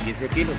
15 kilos.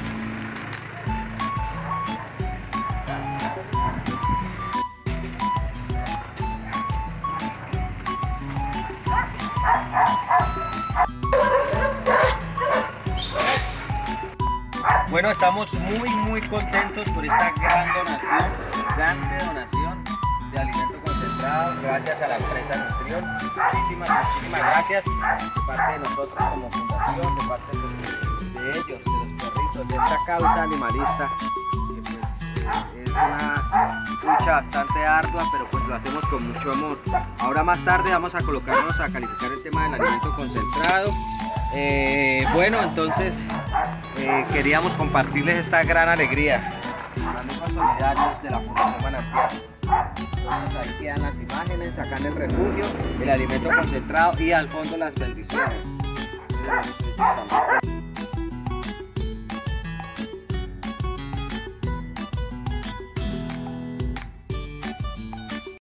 Bueno, estamos muy contentos por esta gran donación de alimento concentrado, gracias a la empresa Nutrión. Muchísimas gracias de parte de nosotros como fundación, de parte de ellos, de los perritos, de esta causa animalista, que pues, es una lucha bastante ardua, pero pues lo hacemos con mucho amor. Ahora más tarde vamos a colocarnos a calificar el tema del alimento concentrado. Bueno, entonces queríamos compartirles esta gran alegría, amigos solidarios de la Fundación Manantial. Entonces ahí quedan las imágenes, acá en el refugio, el alimento concentrado y al fondo las bendiciones.